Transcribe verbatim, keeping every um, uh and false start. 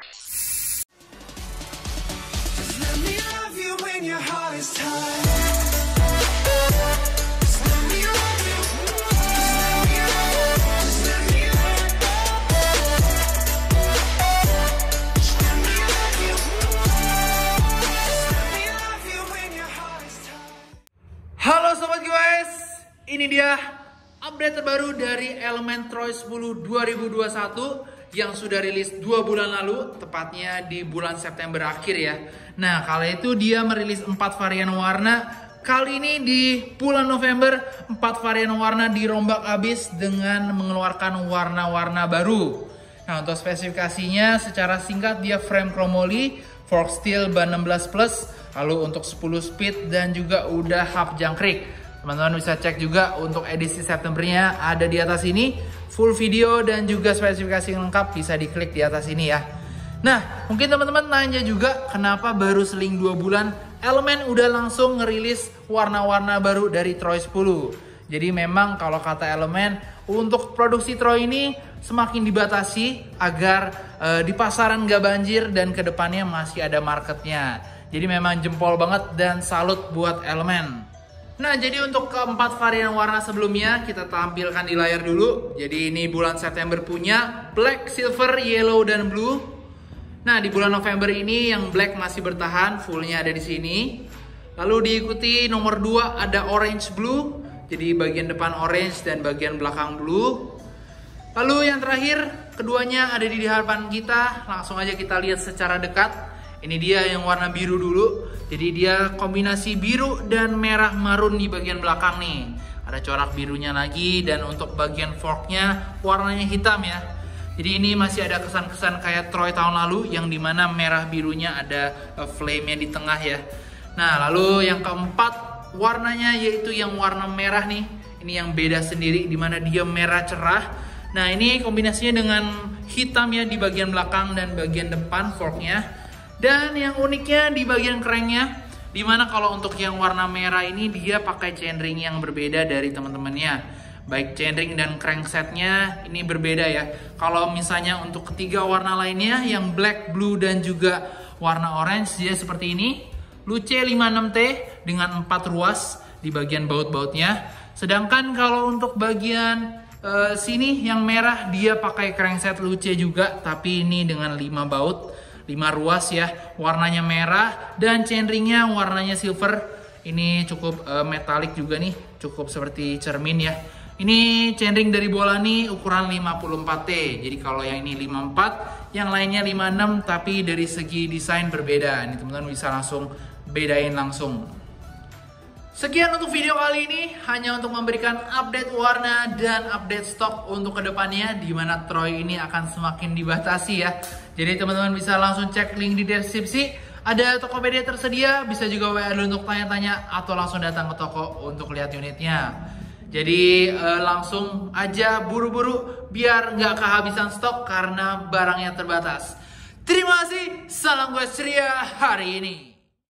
Halo sobat guys, ini dia update terbaru dari Element Troy sepuluh dua ribu dua puluh satu yang sudah rilis dua bulan lalu, tepatnya di bulan September akhir ya. Nah, kali itu dia merilis empat varian warna. Kali ini di bulan November, empat varian warna dirombak habis dengan mengeluarkan warna-warna baru. Nah, untuk spesifikasinya secara singkat dia frame chromoly, fork steel ban enam belas plus, lalu untuk sepuluh speed dan juga udah hub jangkrik. Teman-teman bisa cek juga untuk edisi Septembernya ada di atas ini. Full video dan juga spesifikasi lengkap bisa diklik di atas ini ya. Nah, mungkin teman-teman nanya juga kenapa baru seling dua bulan Element udah langsung ngerilis warna-warna baru dari Troy sepuluh. Jadi memang kalau kata Element, untuk produksi Troy ini semakin dibatasi agar e, di pasaran gak banjir dan kedepannya masih ada marketnya. Jadi memang jempol banget dan salut buat Element. Nah, jadi untuk keempat varian warna sebelumnya kita tampilkan di layar dulu. Jadi ini bulan September punya black, silver, yellow, dan blue. Nah, di bulan November ini yang black masih bertahan, fullnya ada di sini. Lalu diikuti nomor dua ada orange blue. Jadi bagian depan orange dan bagian belakang blue. Lalu yang terakhir, keduanya ada di hadapan kita. Langsung aja kita lihat secara dekat. Ini dia yang warna biru dulu. Jadi dia kombinasi biru dan merah marun di bagian belakang nih. Ada corak birunya lagi dan untuk bagian forknya warnanya hitam ya. Jadi ini masih ada kesan-kesan kayak Troy tahun lalu yang dimana merah birunya ada flame-nya di tengah ya. Nah, lalu yang keempat warnanya yaitu yang warna merah nih. Ini yang beda sendiri dimana dia merah cerah. Nah, ini kombinasinya dengan hitam ya di bagian belakang dan bagian depan forknya. Dan yang uniknya di bagian cranknya, dimana kalau untuk yang warna merah ini dia pakai chainring yang berbeda dari teman-temannya. Baik chainring dan cranksetnya ini berbeda ya. Kalau misalnya untuk ketiga warna lainnya yang black, blue, dan juga warna orange dia seperti ini. Luce lima puluh enam T dengan empat ruas di bagian baut-bautnya. Sedangkan kalau untuk bagian uh, sini yang merah dia pakai crankset Luce juga, tapi ini dengan lima baut. lima ruas ya, warnanya merah dan chainringnya warnanya silver. Ini cukup uh, metalik juga nih, cukup seperti cermin ya. Ini chainring dari Bolani ukuran lima puluh empat T. Jadi kalau yang ini lima puluh empat, yang lainnya lima puluh enam, tapi dari segi desain berbeda. Ini teman-teman bisa langsung bedain langsung. Sekian untuk video kali ini, hanya untuk memberikan update warna dan update stok untuk kedepannya, di mana Troy ini akan semakin dibatasi ya. Jadi teman-teman bisa langsung cek link di deskripsi. Ada Tokopedia tersedia, bisa juga W A dulu untuk tanya-tanya atau langsung datang ke toko untuk lihat unitnya. Jadi eh, langsung aja buru-buru biar nggak kehabisan stok karena barangnya terbatas. Terima kasih, salam gue ceria hari ini.